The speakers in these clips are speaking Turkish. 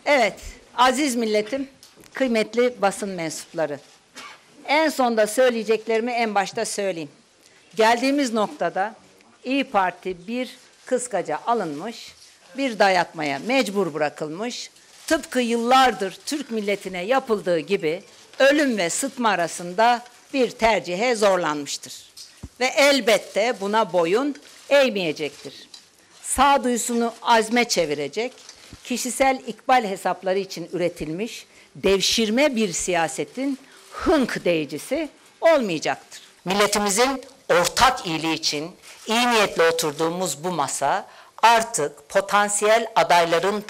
Evet, aziz milletim, kıymetli basın mensupları. En sonda söyleyeceklerimi en başta söyleyeyim. Geldiğimiz noktada İYİ Parti bir kıskaca alınmış, bir dayatmaya mecbur bırakılmış, tıpkı yıllardır Türk milletine yapıldığı gibi ölüm ve sıtma arasında bir tercihe zorlanmıştır. Ve elbette buna boyun eğmeyecektir. Sağduyusunu azme çevirecek, kişisel ikbal hesapları için üretilmiş devşirme bir siyasetin hınk deyicisi olmayacaktır. Milletimizin ortak iyiliği için iyi niyetle oturduğumuz bu masa artık potansiyel adayların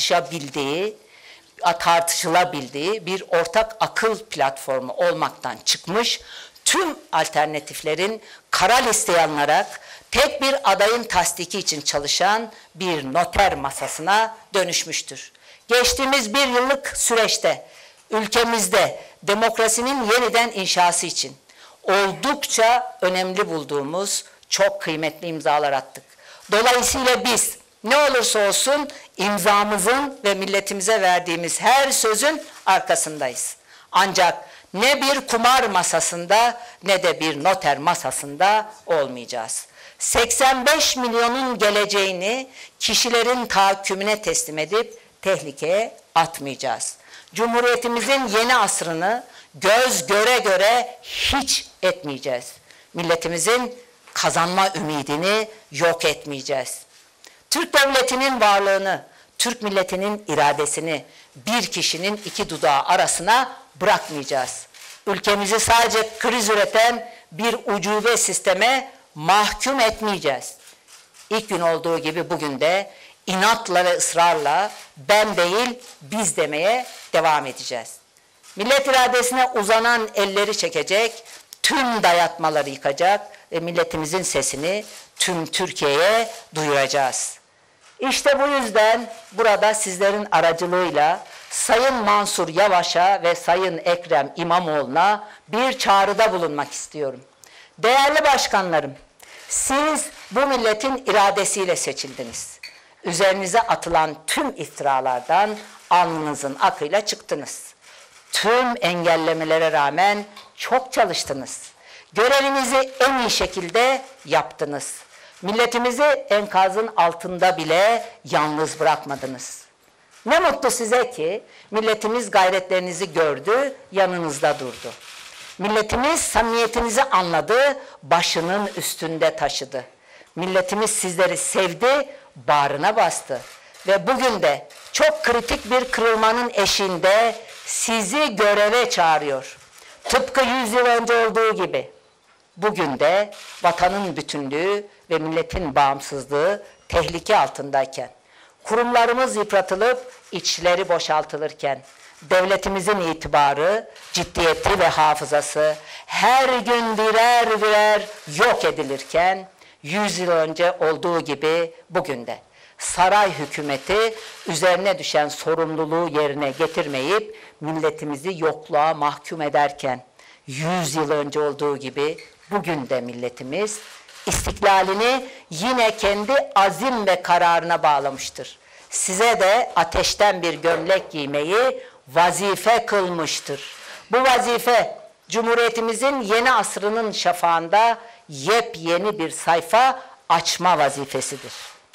tartışılabildiği bir ortak akıl platformu olmaktan çıkmış, tüm alternatiflerin kara listeye alınarak tek bir adayın tasdiki için çalışan bir noter masasına dönüşmüştür. Geçtiğimiz bir yıllık süreçte ülkemizde demokrasinin yeniden inşası için oldukça önemli bulduğumuz çok kıymetli imzalar attık. Dolayısıyla biz ne olursa olsun imzamızın ve milletimize verdiğimiz her sözün arkasındayız. Ancak ne bir kumar masasında ne de bir noter masasında olmayacağız. 85 milyonun geleceğini kişilerin tahakkümüne teslim edip tehlikeye atmayacağız. Cumhuriyetimizin yeni asrını göz göre göre hiç etmeyeceğiz. Milletimizin kazanma ümidini yok etmeyeceğiz. Türk devletinin varlığını, Türk milletinin iradesini bir kişinin iki dudağı arasına bırakmayacağız. Ülkemizi sadece kriz üreten bir ucube sisteme mahkum etmeyeceğiz. İlk gün olduğu gibi bugün de inatla ve ısrarla ben değil biz demeye devam edeceğiz. Millet iradesine uzanan elleri çekecek, tüm dayatmaları yıkacak ve milletimizin sesini tüm Türkiye'ye duyuracağız. İşte bu yüzden burada sizlerin aracılığıyla Sayın Mansur Yavaş'a ve Sayın Ekrem İmamoğlu'na bir çağrıda bulunmak istiyorum. Değerli başkanlarım, siz bu milletin iradesiyle seçildiniz. Üzerinize atılan tüm iftiralardan alnınızın akıyla çıktınız. Tüm engellemelere rağmen çok çalıştınız. Görevinizi en iyi şekilde yaptınız. Milletimizi enkazın altında bile yalnız bırakmadınız. Ne mutlu size ki milletimiz gayretlerinizi gördü, yanınızda durdu. Milletimiz samimiyetinizi anladı, başının üstünde taşıdı. Milletimiz sizleri sevdi, bağrına bastı. Ve bugün de çok kritik bir kırılmanın eşiğinde sizi göreve çağırıyor. Tıpkı 100 yıl önce olduğu gibi. Bugün de vatanın bütünlüğü ve milletin bağımsızlığı tehlike altındayken, kurumlarımız yıpratılıp içleri boşaltılırken, devletimizin itibarı, ciddiyeti ve hafızası her gün birer birer yok edilirken, 100 yıl önce olduğu gibi bugün de saray hükümeti üzerine düşen sorumluluğu yerine getirmeyip milletimizi yokluğa mahkum ederken, 100 yıl önce olduğu gibi bugün de milletimiz istiklalini yine kendi azim ve kararına bağlamıştır. Size de ateşten bir gömlek giymeyi vazife kılmıştır. Bu vazife Cumhuriyetimizin yeni asrının şafağında yepyeni bir sayfa açma vazifesidir.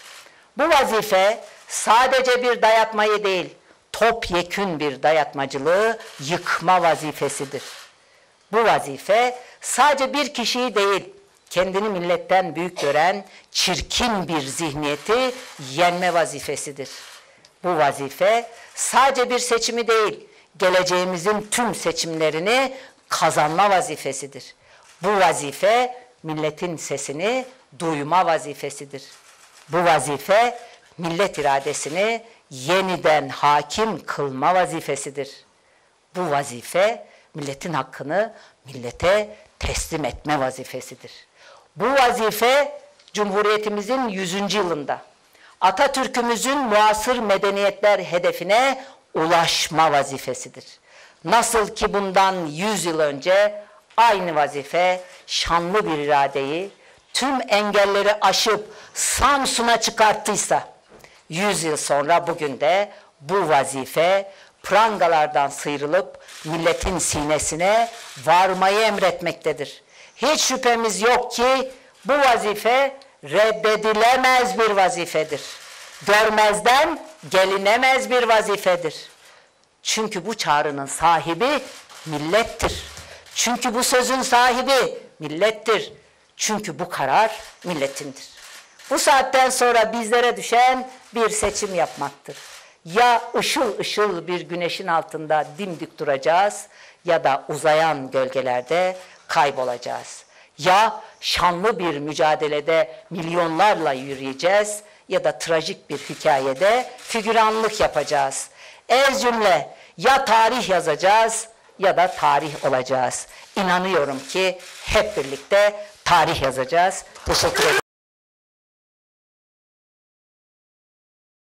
Bu vazife sadece bir dayatmayı değil, topyekün bir dayatmacılığı yıkma vazifesidir. Bu vazife sadece bir kişiyi değil, kendini milletten büyük gören çirkin bir zihniyeti yenme vazifesidir. Bu vazife sadece bir seçimi değil, geleceğimizin tüm seçimlerini kazanma vazifesidir. Bu vazife milletin sesini duyma vazifesidir. Bu vazife millet iradesini yeniden hakim kılma vazifesidir. Bu vazife milletin hakkını millete teslim etme vazifesidir. Bu vazife Cumhuriyetimizin 100. yılında Atatürk'ümüzün muasır medeniyetler hedefine ulaşma vazifesidir. Nasıl ki bundan 100 yıl önce aynı vazife şanlı bir iradeyi tüm engelleri aşıp Samsun'a çıkarttıysa, 100 yıl sonra bugün de bu vazife prangalardan sıyrılıp milletin sinesine varmayı emretmektedir. Hiç şüphemiz yok ki bu vazife reddedilemez bir vazifedir. Görmezden gelinemez bir vazifedir. Çünkü bu çağrının sahibi millettir. Çünkü bu sözün sahibi millettir. Çünkü bu karar milletindir. Bu saatten sonra bizlere düşen bir seçim yapmaktır. Ya ışıl ışıl bir güneşin altında dimdik duracağız ya da uzayan gölgelerde kaybolacağız. Ya şanlı bir mücadelede milyonlarla yürüyeceğiz ya da trajik bir hikayede figüranlık yapacağız. Ez cümle ya tarih yazacağız ya da tarih olacağız. İnanıyorum ki hep birlikte tarih yazacağız. Teşekkür ederim.